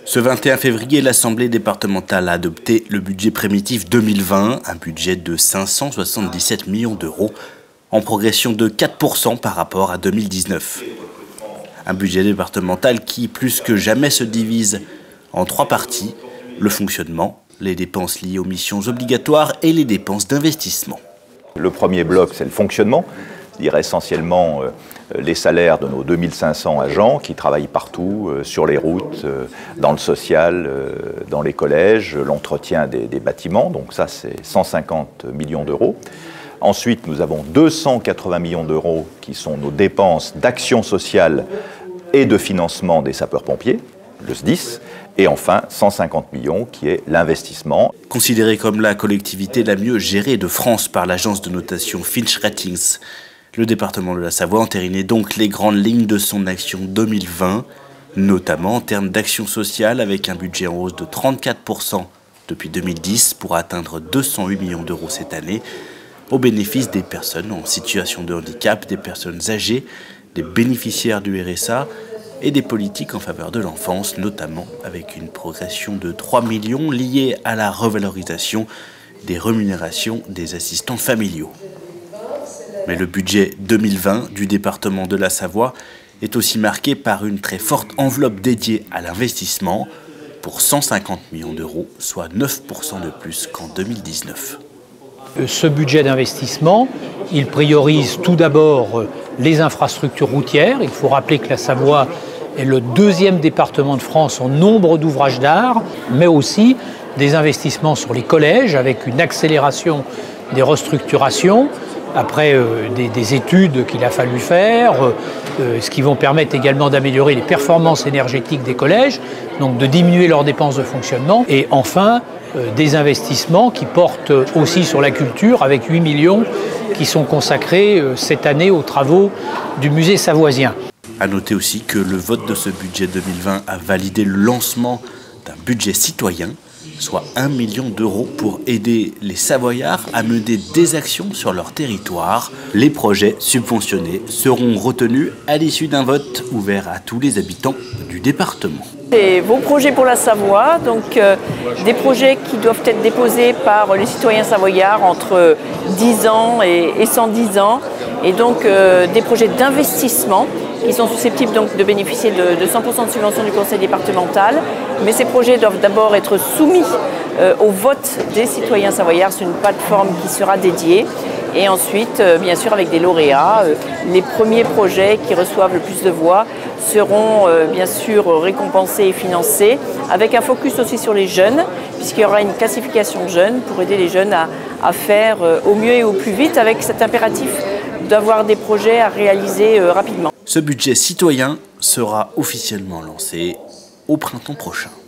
Ce 21 février, l'Assemblée départementale a adopté le budget primitif 2020, un budget de 577 millions d'euros, en progression de 4% par rapport à 2019. Un budget départemental qui, plus que jamais, se divise en trois parties: le fonctionnement, les dépenses liées aux missions obligatoires et les dépenses d'investissement. Le premier bloc, c'est le fonctionnement, c'est-à-dire essentiellement les salaires de nos 2500 agents qui travaillent partout, sur les routes, dans le social, dans les collèges, l'entretien des bâtiments, donc ça c'est 150 millions d'euros. Ensuite, nous avons 280 millions d'euros qui sont nos dépenses d'action sociale et de financement des sapeurs-pompiers, le SDIS. Et enfin, 150 millions qui est l'investissement. Considéré comme la collectivité la mieux gérée de France par l'agence de notation Fitch Ratings, le département de la Savoie entérinait donc les grandes lignes de son action 2020, notamment en termes d'action sociale avec un budget en hausse de 34% depuis 2010 pour atteindre 208 millions d'euros cette année, au bénéfice des personnes en situation de handicap, des personnes âgées, des bénéficiaires du RSA et des politiques en faveur de l'enfance, notamment avec une progression de 3 millions liée à la revalorisation des rémunérations des assistants familiaux. Mais le budget 2020 du département de la Savoie est aussi marqué par une très forte enveloppe dédiée à l'investissement pour 150 millions d'euros, soit 9% de plus qu'en 2019. Ce budget d'investissement, il priorise tout d'abord les infrastructures routières. Il faut rappeler que la Savoie est le deuxième département de France en nombre d'ouvrages d'art, mais aussi des investissements sur les collèges avec une accélération des restructurations, après des études qu'il a fallu faire, ce qui vont permettre également d'améliorer les performances énergétiques des collèges, donc de diminuer leurs dépenses de fonctionnement, et enfin des investissements qui portent aussi sur la culture avec 8 millions qui sont consacrés cette année aux travaux du musée savoisien. A noter aussi que le vote de ce budget 2020 a validé le lancement d'un budget citoyen, soit 1 million d'euros pour aider les Savoyards à mener des actions sur leur territoire. Les projets subventionnés seront retenus à l'issue d'un vote ouvert à tous les habitants du département. C'est vos projets pour la Savoie, donc des projets qui doivent être déposés par les citoyens savoyards entre 10 ans et 110 ans, et donc des projets d'investissement qui sont susceptibles donc de bénéficier de 100% de subvention du conseil départemental. Mais ces projets doivent d'abord être soumis au vote des citoyens savoyards sur une plateforme qui sera dédiée. Et ensuite, bien sûr, avec des lauréats, les premiers projets qui reçoivent le plus de voix seront bien sûr récompensés et financés, avec un focus aussi sur les jeunes, puisqu'il y aura une classification jeunes pour aider les jeunes à faire au mieux et au plus vite, avec cet impératif d'avoir des projets à réaliser rapidement. Ce budget citoyen sera officiellement lancé au printemps prochain.